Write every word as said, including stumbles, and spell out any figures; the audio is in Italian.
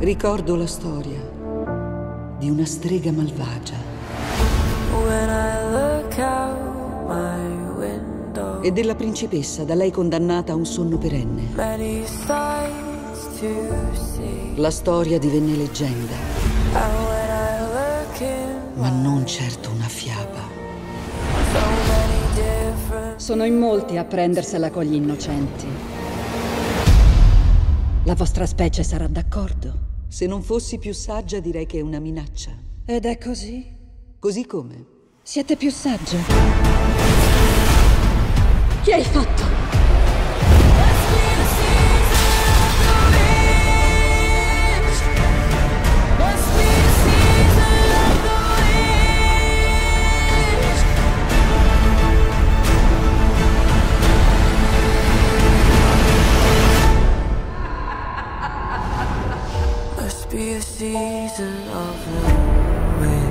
Ricordo la storia di una strega malvagia When I look out my window, e della principessa da lei condannata a un sonno perenne. many sights to see. La storia divenne leggenda, And when I look in ma non certo una fiaba. so many different Sono in molti a prendersela con gli innocenti. La vostra specie sarà d'accordo? Se non fossi più saggia direi che è una minaccia. Ed è così? Così come? Siete più sagge. Che hai fatto? Must be a season of the wind.